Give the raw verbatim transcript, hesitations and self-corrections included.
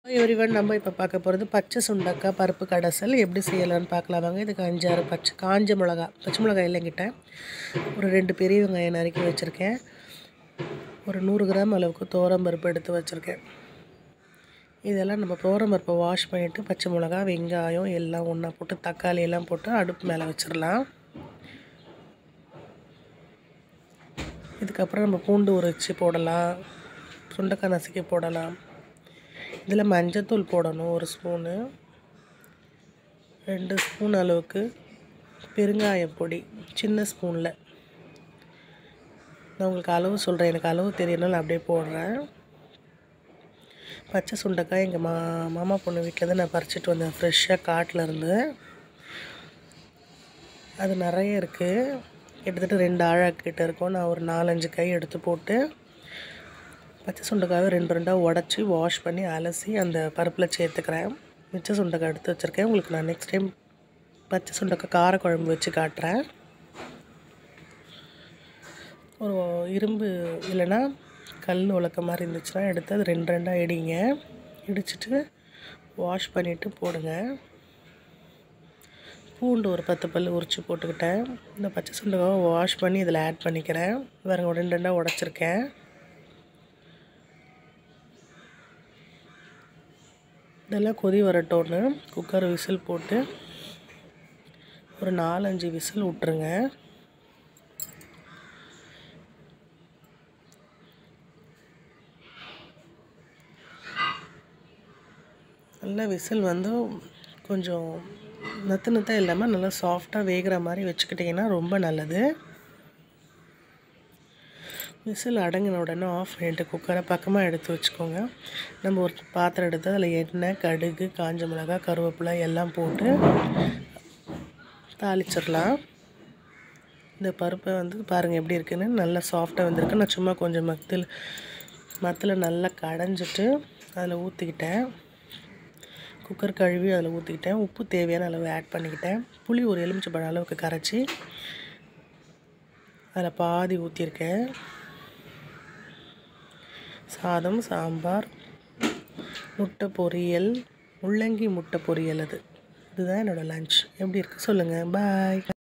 Everyone நம்ம இப்போ பார்க்க போகிறது பச்சை சுண்டக்காய் பருப்பு கடைசல் எப்படி செய்யலாம்னு பார்க்கலாம் வாங்க. இதுக்கு அஞ்சாறு பச்சை காஞ்ச மிளகா பச்சை மிளகாய் இல்லைங்கிட்ட ஒரு ரெண்டு பெரிய வெங்காயம் நறுக்கி வச்சுருக்கேன். ஒரு நூறு கிராம் அளவுக்கு துவரம் பருப்பு எடுத்து வச்சுருக்கேன். இதெல்லாம் நம்ம துவரம் பருப்பை வாஷ் பண்ணிவிட்டு பச்சை மிளகா வெங்காயம் எல்லாம் ஒன்றா போட்டு தக்காளி எல்லாம் போட்டு அடுப்பு மேலே வச்சிடலாம். இதுக்கப்புறம் நம்ம பூண்டு உரித்து போடலாம், சுண்டைக்காய் நசுக்கி போடலாம். இதில் மஞ்சத்தூள் போடணும் ஒரு ஸ்பூனு, ரெண்டு ஸ்பூன் அளவுக்கு பெருங்காயம் பொடி சின்ன ஸ்பூனில். நான் உங்களுக்கு அளவு சொல்கிறேன், எனக்கு அளவு தெரியணும், நான் அப்படியே போடுறேன். பச்சை சுண்டைக்காய் எங்கள் மா மாமா பொண்ணு வீட்டில் தான் நான் பறிச்சிட்டு வந்தேன், ஃப்ரெஷ்ஷாக காட்டில் இருந்து. அது நிறைய இருக்குது, கிட்டத்தட்ட ரெண்டு ஆழக்கிட்ட இருக்கும். நான் ஒரு நாலஞ்சு கை எடுத்து போட்டு பச்சை சுண்டைக்காயை ரெண்டு ரெண்டாக உடச்சி வாஷ் பண்ணி அலசி அந்த பருப்பில் சேர்த்துக்கிறேன். மிச்ச சுண்டைக்காய் எடுத்து வச்சுருக்கேன். உங்களுக்கு நான் நெக்ஸ்ட் டைம் பச்சை சுண்டைக்காய் காரக்குழம்பு வச்சு காட்டுறேன். ஒரு இரும்பு இல்லைன்னா கல் உலக்க மாதிரி இருந்துச்சுன்னா எடுத்து அது ரெண்டு ரெண்டாக இடிங்க. இடிச்சிட்டு வாஷ் பண்ணிவிட்டு போடுங்க. பூண்டு ஒரு பத்து பல் உரித்து போட்டுக்கிட்டேன். இந்த பச்சை சுண்டைக்காவை வாஷ் பண்ணி இதில் ஆட் பண்ணிக்கிறேன். வேறு ரெண்டு ரெண்டாக உடச்சிருக்கேன். இதெல்லாம் கொதி வரட்டோன்னு குக்கர் விசில் போட்டு ஒரு நாலஞ்சு விசில் விட்டுருங்க. நல்லா விசில் வந்து கொஞ்சம் நத்து நத்தாக இல்லாமல் நல்லா சாஃப்டாக வேகிற மாதிரி வச்சுக்கிட்டிங்கன்னா ரொம்ப நல்லது. விசில் அடங்கின உடனே ஆஃப் பண்ணிட்டு குக்கரை பக்கமாக எடுத்து வச்சுக்கோங்க. நம்ம ஒரு பாத்திரம் எடுத்து அதில் எண்ணெய், கடுகு, காஞ்ச மிளகாய், கருவேப்பிலை எல்லாம் போட்டு தாளிச்சிடலாம். இந்த பருப்பை வந்து பாருங்கள் எப்படி இருக்குன்னு, நல்லா சாஃப்டாக வந்திருக்கு. நான் சும்மா கொஞ்சம் மத்தில் மத்தில் நல்லா கடைஞ்சிட்டு அதில் ஊற்றிக்கிட்டேன். குக்கர் கழுவி அதில் ஊற்றிக்கிட்டேன். உப்பு தேவையான அளவு ஆட் பண்ணிக்கிட்டேன். புளி ஒரு எலுமிச்சைப்பழம் அளவுக்கு கரைச்சி அதில் பாதி ஊற்றிருக்கேன். சாதம், சாம்பார், முட்டை பொரியல், முள்ளங்கி முட்டை பொரியல், அது இதுதான் என்னோடய லன்ச். எப்படி இருக்குது சொல்லுங்கள். பாய்.